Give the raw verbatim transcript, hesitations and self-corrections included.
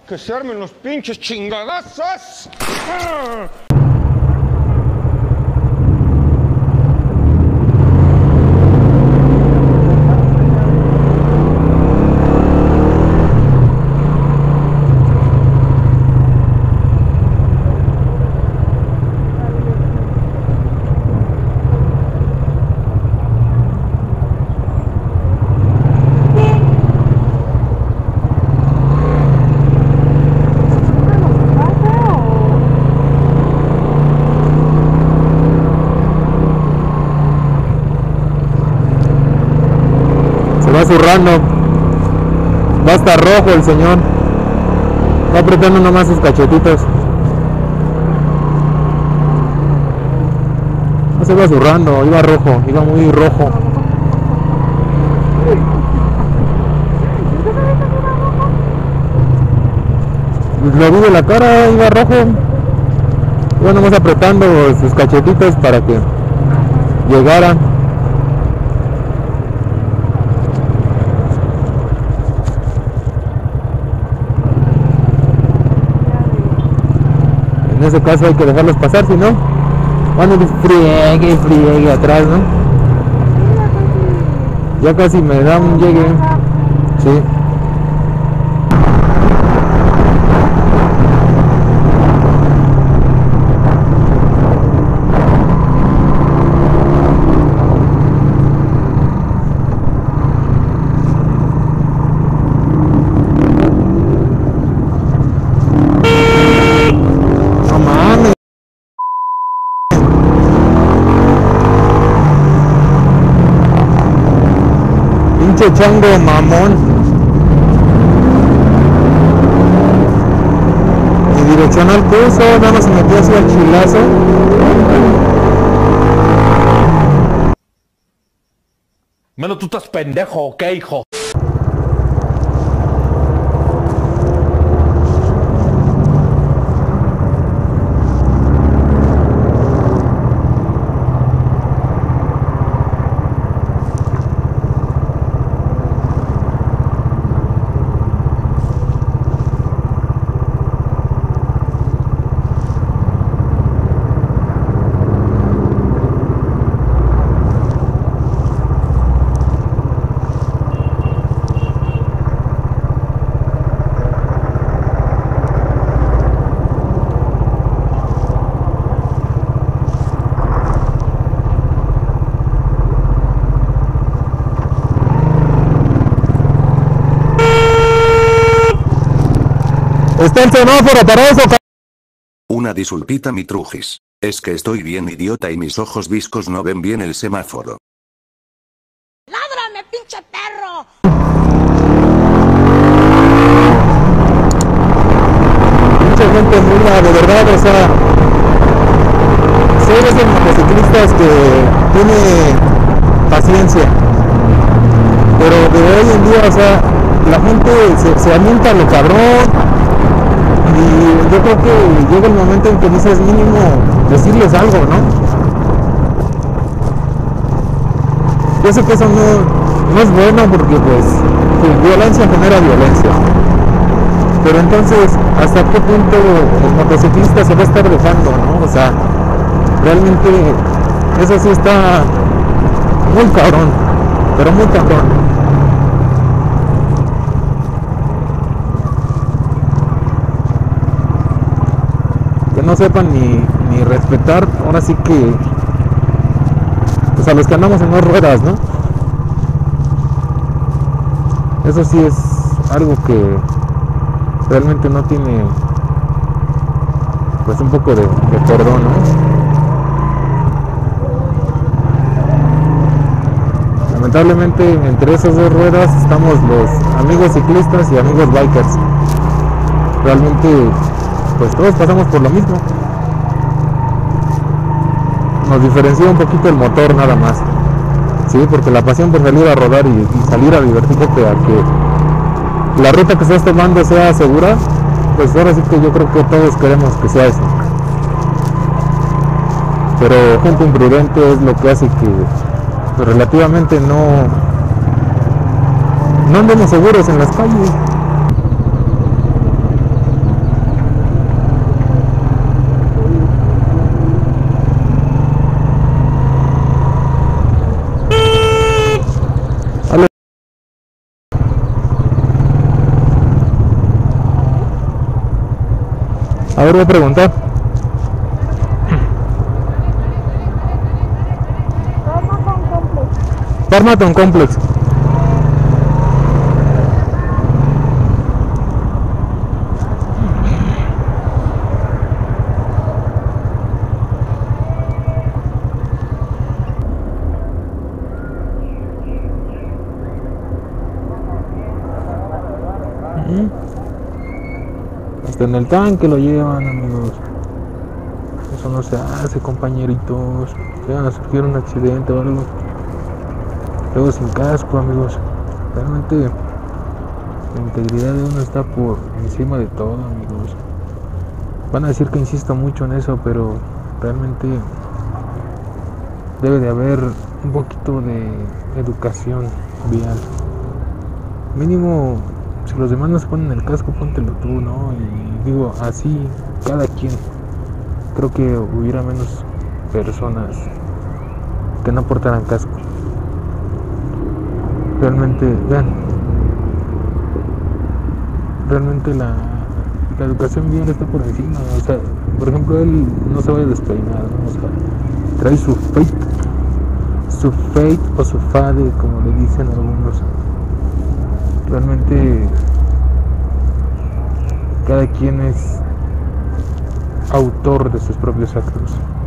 Que se armen los pinches chingadazos. Va zurrando, va hasta rojo el señor, va apretando nomás sus cachetitos, no se va zurrando, iba rojo, iba muy rojo. Lo vi de la cara, iba rojo, iba nomás apretando sus cachetitos para que llegara. En ese caso hay que dejarlos pasar, si no van a ir friegue y friegue atrás, ¿no? Ya casi me da un llegue. Sí. Pinche chango mamón. Y direccional puso, nada más se metió hacia el chilazo. Mano, tú estás pendejo, ¿o qué, hijo? Está el semáforo para eso. Una disculpita, mi trujis. Es que estoy bien idiota y mis ojos viscos no ven bien el semáforo. ¡Ládrame, pinche perro! Mucha gente mula, de verdad, o sea, soy de esos motociclistas que tiene paciencia, pero de hoy en día, o sea, la gente se, se alienta a lo cabrón. Y yo creo que llega el momento en que dices mínimo decirles algo, ¿no? Yo sé que eso no, no es bueno porque pues violencia genera violencia. Pero entonces, ¿hasta qué punto el motociclista se va a estar dejando, no? O sea, realmente eso sí está muy cabrón, pero muy cabrón. Que no sepan ni, ni respetar, ahora sí que pues a los que andamos en dos ruedas, ¿no? Eso sí es algo que realmente no tiene pues un poco de, de perdón, ¿no? Lamentablemente entre esas dos ruedas estamos los amigos ciclistas y amigos bikers. Realmente pues todos pasamos por lo mismo. Nos diferencia un poquito el motor nada más, sí, porque la pasión por salir a rodar y, y salir a divertirte a que la ruta que estás tomando sea segura, pues ahora sí que yo creo que todos queremos que sea eso. Pero gente imprudente es lo que hace que pues, relativamente no no andemos seguros en las calles. A ver, voy a preguntar. Pharmaton Complex. Hasta en el tanque lo llevan, amigos. Eso no se hace, compañeritos. Que van a surgir un accidente o algo. Luego sin casco, amigos. Realmente la integridad de uno está por encima de todo, amigos. Van a decir que insisto mucho en eso, pero realmente debe de haber un poquito de educación vial. Mínimo, si los demás no se ponen el casco, póntelo tú, ¿no? Y digo, así, cada quien. Creo que hubiera menos personas que no portaran casco. Realmente, vean, realmente la, la educación vial está por encima. O sea, por ejemplo, él no se vaya despeinado, ¿no? O sea, trae su fate, su fate o su fade, como le dicen algunos. Realmente cada quien es autor de sus propios actos.